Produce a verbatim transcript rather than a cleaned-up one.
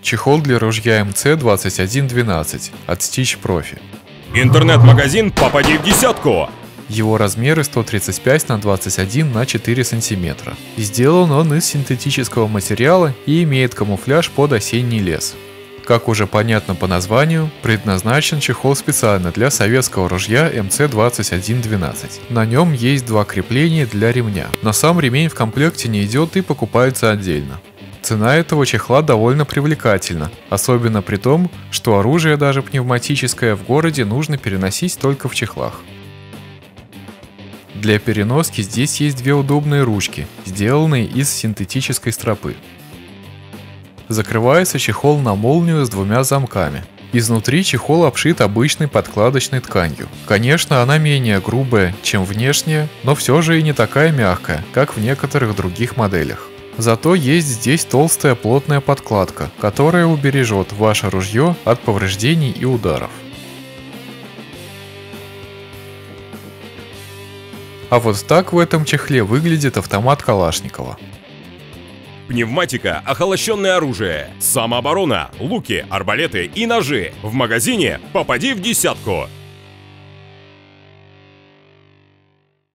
Чехол для ружья эм цэ двадцать один двенадцать от Stich Profi. Интернет-магазин «Попади в десятку». Его размеры сто тридцать пять на двадцать один на четыре сантиметра. Сделан он из синтетического материала и имеет камуфляж под осенний лес. Как уже понятно по названию, предназначен чехол специально для советского ружья эм цэ двадцать один двенадцать. На нем есть два крепления для ремня, но сам ремень в комплекте не идет и покупается отдельно. Цена этого чехла довольно привлекательна, особенно при том, что оружие, даже пневматическое, в городе нужно переносить только в чехлах. Для переноски здесь есть две удобные ручки, сделанные из синтетической стропы. Закрывается чехол на молнию с двумя замками. Изнутри чехол обшит обычной подкладочной тканью. Конечно, она менее грубая, чем внешняя, но все же и не такая мягкая, как в некоторых других моделях. Зато есть здесь толстая плотная подкладка, которая убережет ваше ружье от повреждений и ударов. А вот так в этом чехле выглядит автомат Калашникова. Пневматика, охолощенное оружие, самооборона, луки, арбалеты и ножи. В магазине «Попади в десятку».